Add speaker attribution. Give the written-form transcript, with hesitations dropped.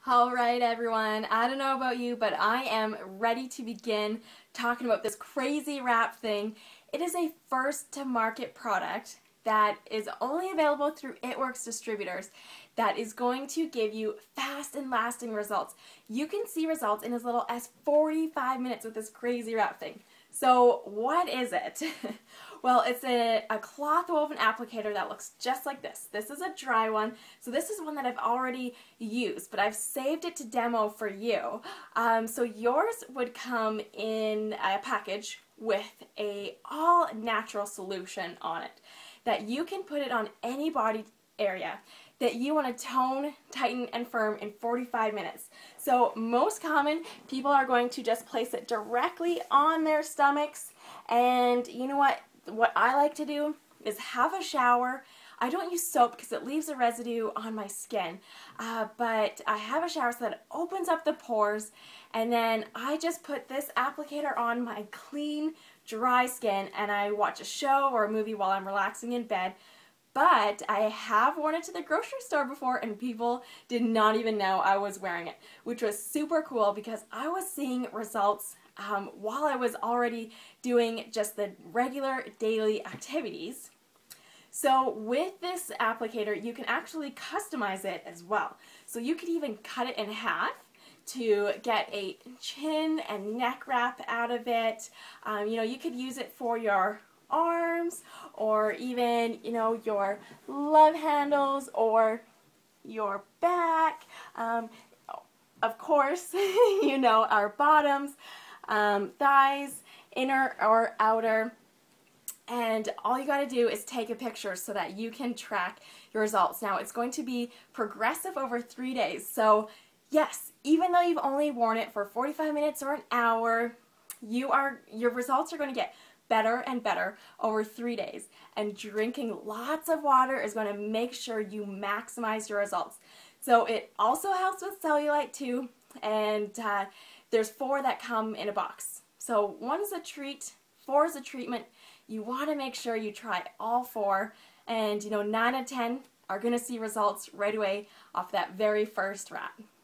Speaker 1: All right, everyone. I don't know about you, but I am ready to begin talking about this crazy wrap thing. It is a first-to-market product that is only available through It Works distributors that is going to give you fast and lasting results. You can see results in as little as 45 minutes with this crazy wrap thing. So what is it? Well, it's a cloth woven applicator that looks just like this. This is a dry one, so this is one that I've already used, but I've saved it to demo for you. So yours would come in a package with a all-natural solution on it that you can put it on any body area that you want to tone, tighten, and firm in 45 minutes. So most common, people are going to just place it directly on their stomachs, and you know what? What I like to do is have a shower. I don't use soap because it leaves a residue on my skin, but I have a shower so that it opens up the pores, and then I just put this applicator on my clean, dry skin, and I watch a show or a movie while I'm relaxing in bed. But I have worn it to the grocery store before and people did not even know I was wearing it, which was super cool because I was seeing results while I was already doing just the regular daily activities. So with this applicator, you can actually customize it as well. So you could even cut it in half to get a chin and neck wrap out of it. You could use it for your arms, or even, your love handles or your back. Of course, our bottoms, thighs, inner or outer. And all you got to do is take a picture so that you can track your results. Now, it's going to be progressive over 3 days. So, yes, even though you've only worn it for 45 minutes or an hour, your results are going to get better and better over 3 days. And drinking lots of water is going to make sure you maximize your results. So it also helps with cellulite too, and there's 4 that come in a box. So 1 is a treat, 4 is a treatment. You want to make sure you try all 4, and 9 out of 10 are going to see results right away off that very first wrap.